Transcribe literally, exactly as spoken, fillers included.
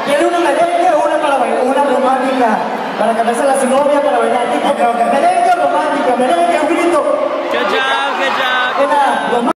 ¿Quiere una merengue o una para bailar? Una romántica, para cambiársela a su novia para bailar. Ok, ok.